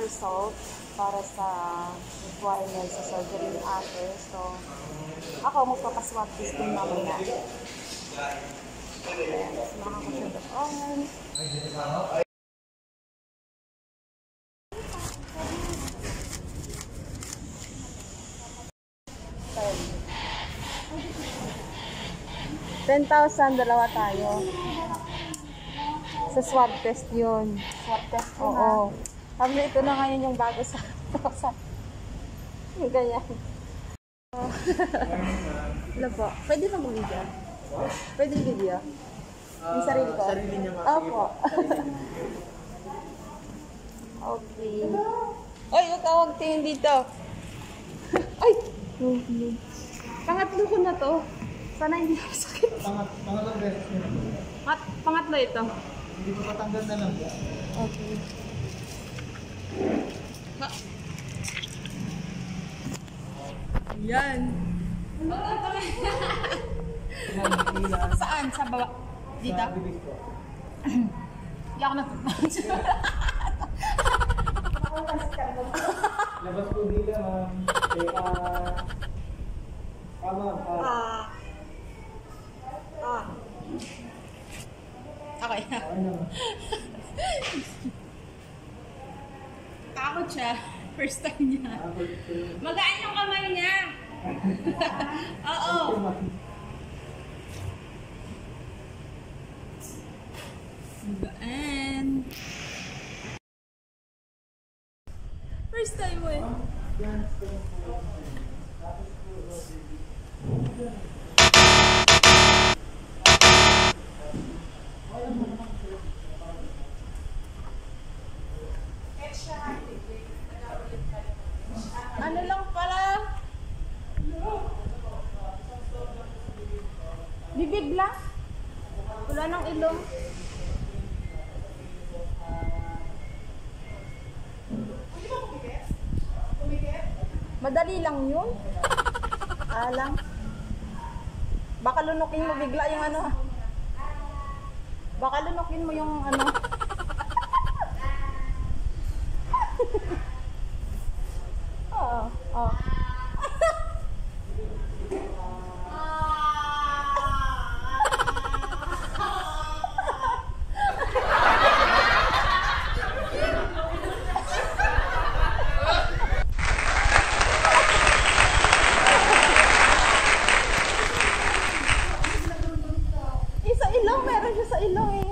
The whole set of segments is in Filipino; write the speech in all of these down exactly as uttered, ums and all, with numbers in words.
result para sa requirement sa surgery ni ate. So, ako magpapaswab test din mamaya. Ayan, samahan ko siya doon. ten thousand, dalawa tayo. Sa swab test yun. Swab test ko na. Oo. Sabi ito na ngayon yung bago sa yung ganyan. Wala po. Pwede na mag-video? Pwede video? Yung sarili ko? Sarili niya nga. Opo. Okay. Oy, huwag ka huwag tingin dito. Ay! Pangatlo ko na to. Sana hindi ako sakit. Pangat, pangalang beses mo na. Mat, pangatlo ito. Hindi ko patanggal na lang. Okay. Ha. Yan. Saan? Sa baba? Dito? Sa bibig ko. Hindi ako nagpapansin. Labas ko dila, ma'am. Teka. Tama, ah. Ah. Ah. Okay. Okay naman. Takot siya. First time niya. Ah, first time. Magaan yung kamay niya. Oo. Magaan. First time mo eh. Ano lang pala? Bibig lang? Wala nang ilong? Madali lang yun. Alang. Baka lunukin mo bigla yung ano. Baka lunukin mo yung ano. Oo. Oo. Sa ilong, meron siya sa ilong eh.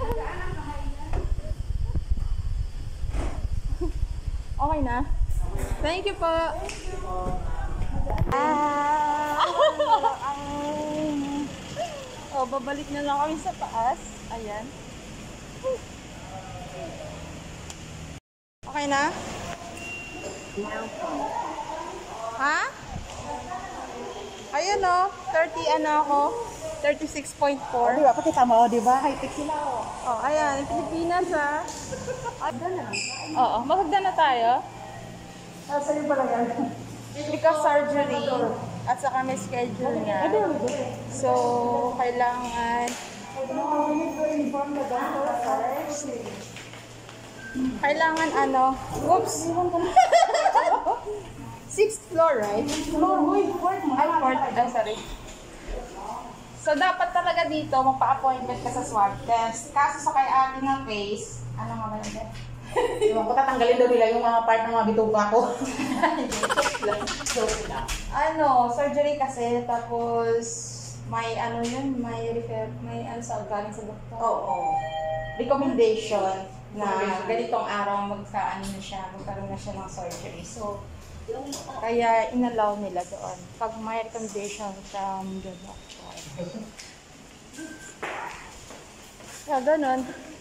Okay na? Thank you po. Ah, oh, babalik na lang kami sa taas. Ayan. Okay na? Ha? Ayun o, thirty ano ako. thirty-six point four. Di ba? Pakita mo, di ba? High-tech sila, oh. Oh, ayan, yung Pilipinas ha. Oo, mahagdan na tayo. Ah, sa'yo pala yan. Because surgery at saka may schedule niya. So, kailangan kailangan ano, whoops. Sixth floor, right? Ay, fourth, ah, sorry. So, dapat talaga dito, magpa-appointment ka sa swab test. Kaso sa kay ate ng face, ano nga ba yun? Yung patatanggalin daw nila yung mga part ng mga bituka ko. Joke lang. Ano, surgery kasi, tapos may ano yun, may refer, may ano sa galing sa doktor. Oo. Recommendation na ganitong araw magka-ano na siya, magkaroon na siya ng surgery. So, kaya inalaw nila doon. Pag may recommendation from the doctor. Kaya ganun.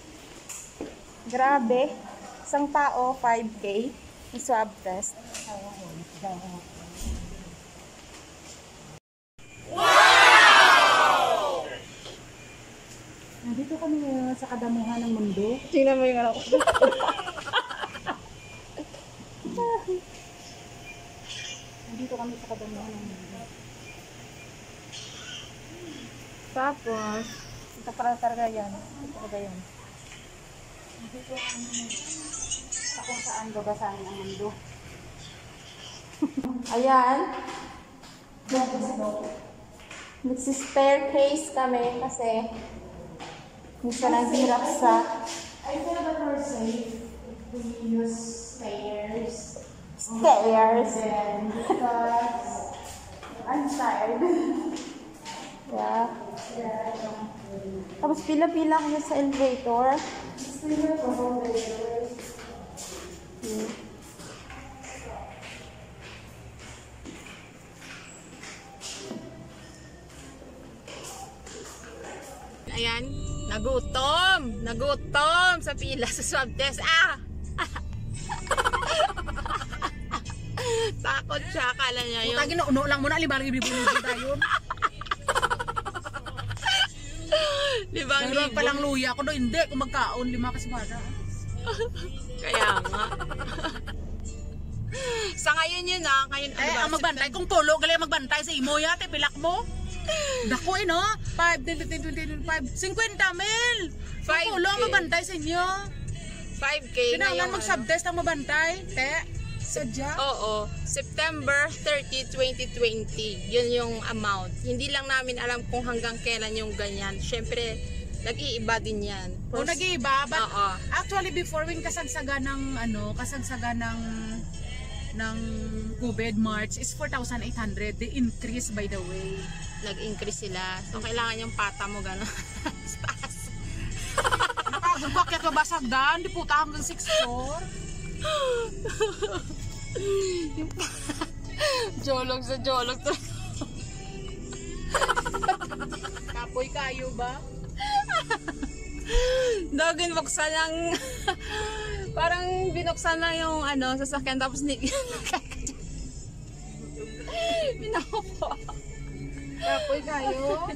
Grabe. Isang tao, five K. Yung swab test. Wow! Nandito kami uh, sa kadamuhan ng mundo. Tingnan mo yung ano. Nandito kami sa kadamuhan ng mundo. Tapos, ito para talaga yan. Ito talaga yan. Nandito kami Sa kung saan babasahin ang mundo. Ayan. Nagsi-staircase kami kasi minsan ang hirap sa I feel that we're safe. We use stairs. stairs. Then, because I'm tired. Yeah. Tapos pila-pila kami sa elevator. Hmm. Ayan, nagutom. Nagutom sa pila sa swab test. Ah! Takot siya, akala niya yun. Putangin na, uno lang muna, libang libo-libo tayo. Libang Dalawa libo. palang luya ako doon, hindi, kung magkaon, lima kasi bada. Kaya nga. Sa ngayon yun ah, ngayon Eh, ang magbantay, kung tulo, galing magbantay sa imo yate, pilak mo. Dako eh, no? five, ten, fifteen, twenty, twenty-five, fifty mil! five Kung tulo ang K. magbantay sa inyo. five K na Kailangan yung mag-subtest ang mabantay, te. Sadya. Oo, September thirtieth, twenty twenty. Yun yung amount. Hindi lang namin alam kung hanggang kailan yung ganyan. Siyempre, nag-iiba din yan. O nag-iiba, but Oo. actually before when kasagsaga ng ano, kasagsaga ng ng COVID March is four thousand eight hundred. They increase by the way. Nag-increase sila. So, kailangan yung pata mo gano'n. Taas. Bakit ba basagdan? Di puta hanggang six floor. Jolog sa jolog. Kapoy kayo ba? Daw binuksan lang. Parang binuksan lang yung ano, sasakyan tapos ni Binapo. Kapoy kayo.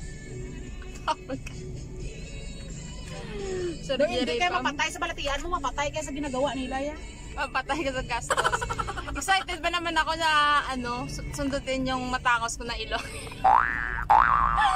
So, Do, hindi kayo mapatay sa balatian mo, mapatay kayo sa ginagawa nila ya. Patay ka sa gastos. Excited ba naman ako na ano, su- sundutin yung matangos ko na ilong.